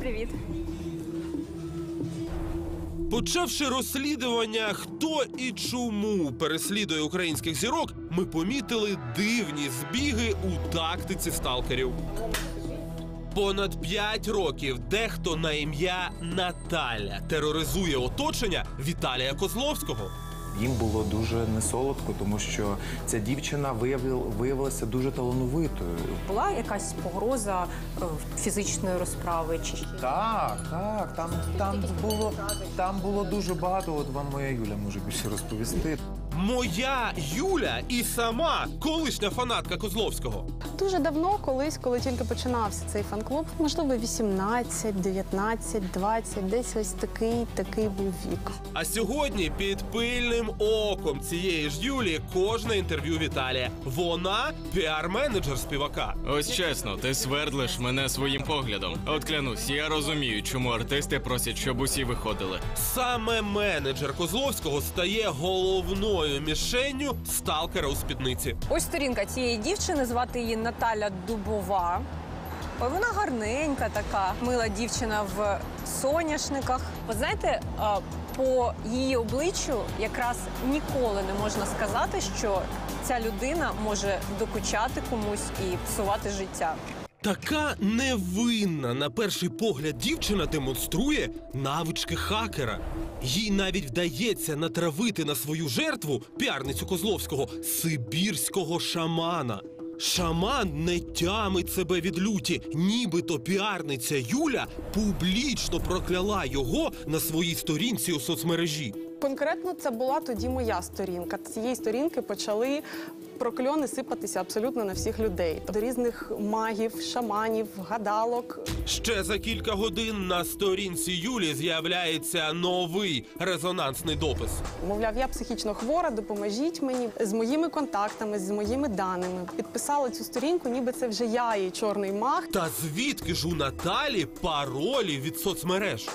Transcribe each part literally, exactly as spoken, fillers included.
Привіт. Почавши розслідування, хто і чому переслідує українських зірок, ми помітили дивні збіги у тактиці сталкерів. Понад п'ять років дехто на ім'я Наталя тероризує оточення Віталія Козловського. Їм було дуже несолодко, тому що ця дівчина виявилася дуже талановитою. Була якась погроза фізичної розправи? Чи... Так, так, там, там, було, там було дуже багато, от вам моя Юля може більше розповісти. Моя Юля і сама колишня фанатка Козловського. Дуже давно, колись, коли тільки починався цей фан-клуб, можливо, вісімнадцять, дев'ятнадцять, двадцять, десь ось такий, такий був вік. А сьогодні під пильним оком цієї ж Юлі кожне інтерв'ю Віталія. Вона піар-менеджер співака. Ось чесно, ти свердлиш мене своїм поглядом. От клянусь, я розумію, чому артисти просять, щоб усі виходили. Саме менеджер Козловського стає головною мішенню сталкера у спідниці. Ось сторінка цієї дівчини, звати її Наталя Дубова. Ой, вона гарненька така, мила дівчина в соняшниках. Ви знаєте, по її обличчю якраз ніколи не можна сказати, що ця людина може докучати комусь і псувати життя. Така невинна, на перший погляд, дівчина демонструє навички хакера. Їй навіть вдається натравити на свою жертву, піарницю Козловського, сибірського шамана. Шаман не тямить себе від люті, нібито піарниця Юля публічно прокляла його на своїй сторінці у соцмережі. Конкретно це була тоді моя сторінка. З цієї сторінки почали прокльони сипатися абсолютно на всіх людей. До різних магів, шаманів, гадалок. Ще за кілька годин на сторінці Юлі з'являється новий резонансний допис. Мовляв, я психічно хвора, допоможіть мені. З моїми контактами, з моїми даними. Підписала цю сторінку, ніби це вже я її чорний маг. Та звідки ж у Наталі паролі від соцмереж?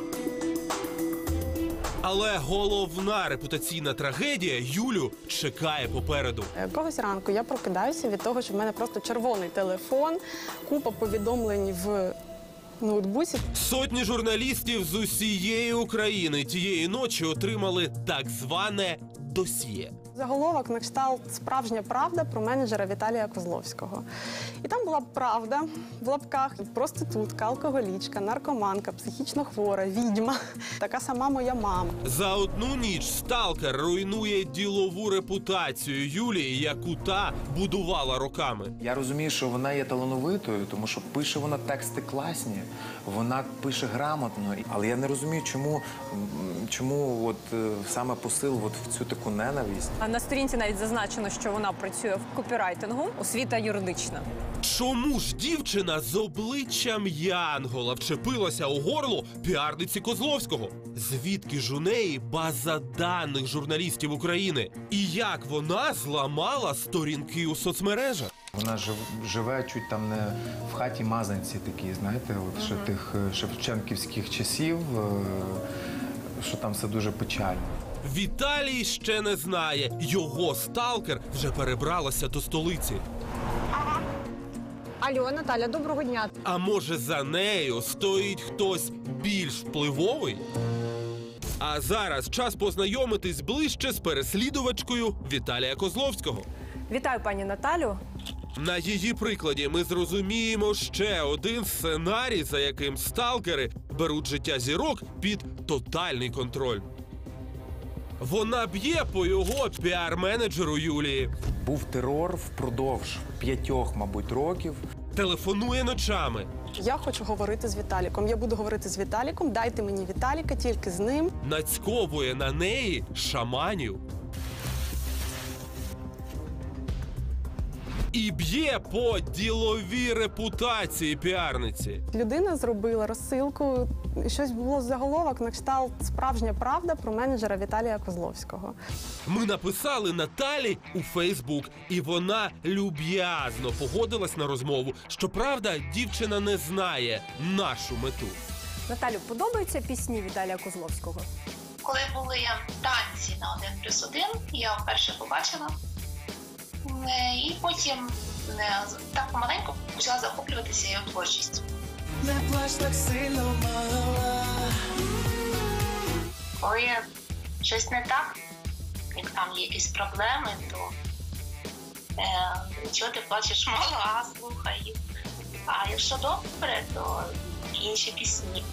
Але головна репутаційна трагедія Юлю чекає попереду. Якогось ранку я прокидаюся від того, що в мене просто червоний телефон, купа повідомлень в ноутбуці. Сотні журналістів з усієї України тієї ночі отримали так зване досьє. Заголовок на кшталт «Справжня правда» про менеджера Віталія Козловського. І там була правда в лапках. Проститутка, алкоголічка, наркоманка, психічно хвора, відьма. Така сама моя мама. За одну ніч сталкер руйнує ділову репутацію Юлії, яку та будувала роками. Я розумію, що вона є талановитою, тому що пише вона тексти класні, вона пише грамотно. Але я не розумію, чому, чому от, саме посил от в цю таку ненависть. На сторінці навіть зазначено, що вона працює в копірайтингу, освіта юридична. Чому ж дівчина з обличчям Янгола вчепилася у горло піарниці Козловського? Звідки ж у неї база даних журналістів України? І як вона зламала сторінки у соцмережах? Вона жив, живе чуть там не в хаті мазанці такі, знаєте, от ще тих шевченківських часів, що там все дуже печально. Віталій ще не знає, його сталкер вже перебралася до столиці. Алло, Наталя, доброго дня. А може за нею стоїть хтось більш впливовий? А зараз час познайомитись ближче з переслідувачкою Віталія Козловського. Вітаю, пані Наталю. На її прикладі ми зрозуміємо ще один сценарій, за яким сталкери беруть життя зірок під тотальний контроль. Вона б'є по його піар-менеджеру Юлії. Був терор впродовж п'ятьох, мабуть, років. Телефонує ночами. Я хочу говорити з Віталіком. Я буду говорити з Віталіком. Дайте мені Віталіка, тільки з ним. Нацьковує на неї шаманів. І б'є по діловій репутації піарниці. Людина зробила розсилку, щось було заголовок на кшталт «Справжня правда» про менеджера Віталія Козловського. Ми написали Наталі у Фейсбук, і вона люб'язно погодилась на розмову. Щоправда, дівчина не знає нашу мету. Наталю, подобаються пісні Віталія Козловського? Коли були танці на один плюс один, я вперше побачила. І потім так помаленьку почала захоплюватися його творчістю. не плач так сильно, мала. Коли щось не так, як там є якісь проблеми, то е, чого ти плачеш, мала, слухай. А якщо добре, то інші пісні.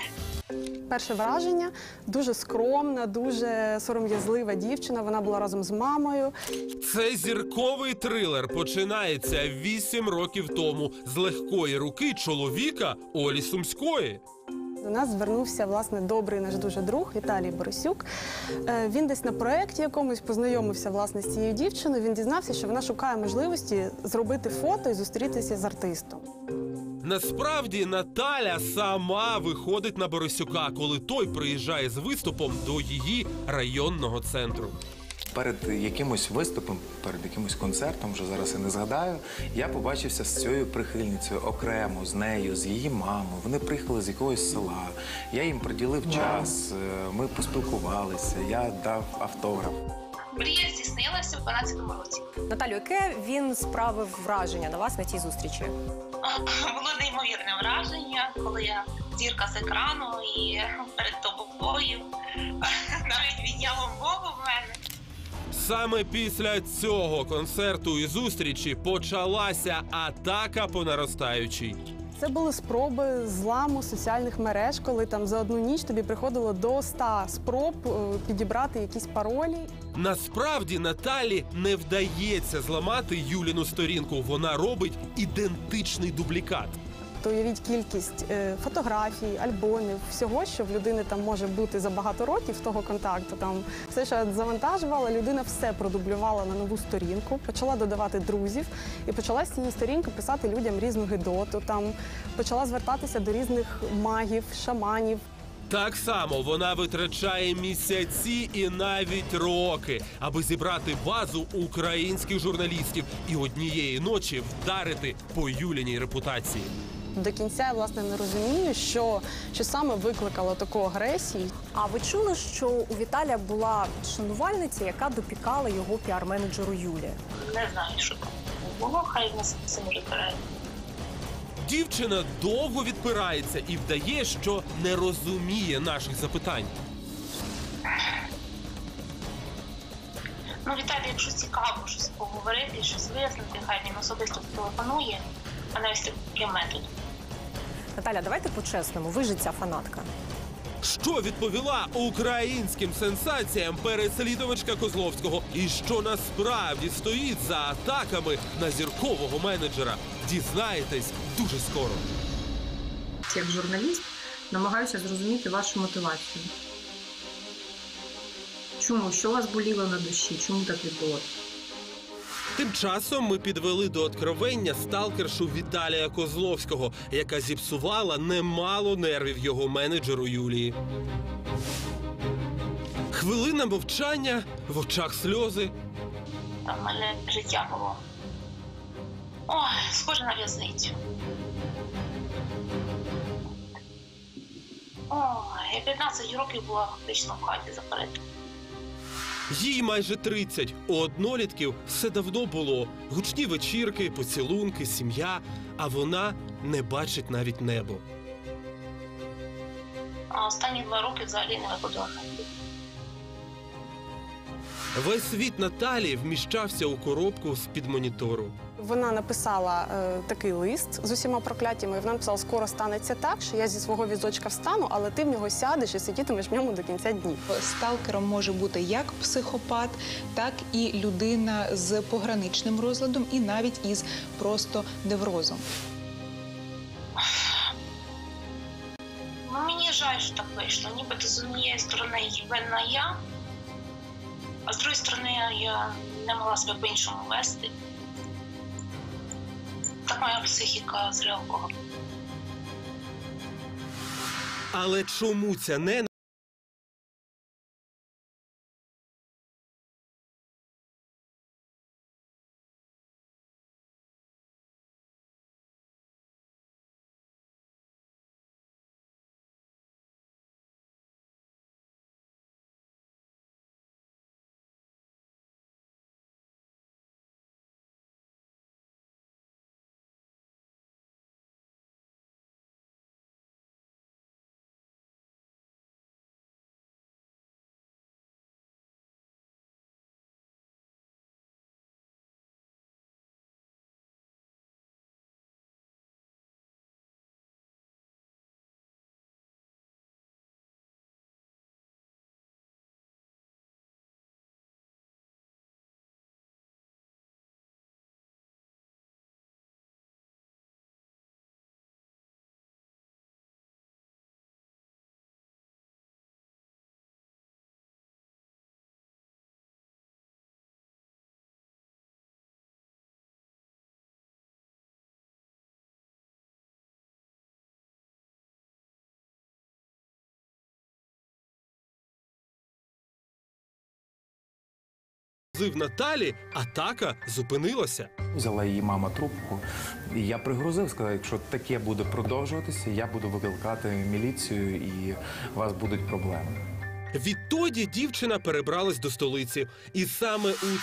Перше враження – дуже скромна, дуже сором'язлива дівчина. Вона була разом з мамою. Цей зірковий трилер починається вісім років тому з легкої руки чоловіка Олі Сумської. До нас звернувся, власне, добрий наш дуже друг Віталій Борисюк. Е, Він десь на проєкті якомусь познайомився, власне, з цією дівчиною. Він дізнався, що вона шукає можливості зробити фото і зустрітися з артистом. Насправді Наталя сама виходить на Борисюка, коли той приїжджає з виступом до її районного центру. Перед якимось виступом, перед якимось концертом, вже зараз я не згадаю, я побачився з цією прихильницею окремо, з нею, з її мамою. Вони приїхали з якогось села. Я їм приділив час, ми поспілкувалися, я дав автограф. Мрія здійснилася в дванадцятому році. Наталю, яке він справив враження на вас на цій зустрічі? Було неймовірне враження, коли я зірка з екрану і перед тобою навіть відняло мову в мене. Саме після цього концерту і зустрічі почалася атака по наростаючій. Це були спроби зламу соціальних мереж, коли там за одну ніч тобі приходило до ста спроб е, підібрати якісь паролі. Насправді Наталі не вдається зламати Юліну сторінку. Вона робить ідентичний дублікат. То уявіть кількість е, фотографій, альбомів, всього, що в людини там може бути за багато років того контакту. Там все, що я завантажувала, людина все продублювала на нову сторінку, почала додавати друзів і почала з цієї сторінки писати людям різну гидоту. Там почала звертатися до різних магів, шаманів. Так само вона витрачає місяці і навіть роки, аби зібрати базу українських журналістів і однієї ночі вдарити по Юліній репутації. До кінця я, власне, не розумію, що, що саме викликало таку агресію. А ви чули, що у Віталія була шанувальниця, яка допікала його піар-менеджеру Юлі? Не знаю, що там було, хай нас цим розбирають. Дівчина довго відпирається і вдає, що не розуміє наших запитань. Ну, Віталій, якщо цікаво щось поговорити, щось вияснити, хай він особисто телефонує, а не ось таким методом. Наталя, давайте по-чесному, ви ж ця фанатка. Що відповіла українським сенсаціям переслідувачка Козловського? І що насправді стоїть за атаками на зіркового менеджера? Дізнаєтесь дуже скоро. Як журналіст намагаюся зрозуміти вашу мотивацію. Чому? Що вас боліло на душі? Чому так відбулося? Тим часом ми підвели до откровення сталкершу Віталія Козловського, яка зіпсувала немало нервів його менеджеру Юлії. Хвилина мовчання, в очах сльози. Там в мене життя було. Ой, схоже на в'язницю. Ой, я п'ятнадцять років була фактично в хаті заперта. Їй майже тридцять. У однолітків все давно було. Гучні вечірки, поцілунки, сім'я. А вона не бачить навіть небо. А останні два роки взагалі не виходила. Весь світ Наталі вміщався у коробку з-під монітору. Вона написала е, такий лист з усіма прокляттями. Вона написала, скоро станеться так, що я зі свого візочка встану, але ти в нього сядеш і сидітимеш в ньому до кінця днів. Сталкером може бути як психопат, так і людина з пограничним розладом, і навіть із просто неврозом. Ну, мені жаль, що так вийшло. Нібито з однієї сторони винна я, а з другої сторони я не могла себе по-іншому вести. Так моя психіка зреагувала. Але чому ця ненависть пригрозив Наталі, атака зупинилася. Взяла її мама трубку, і я пригрозив, сказав, якщо таке буде продовжуватися, я буду викликати міліцію і у вас будуть проблеми. Відтоді дівчина перебралась до столиці. І саме у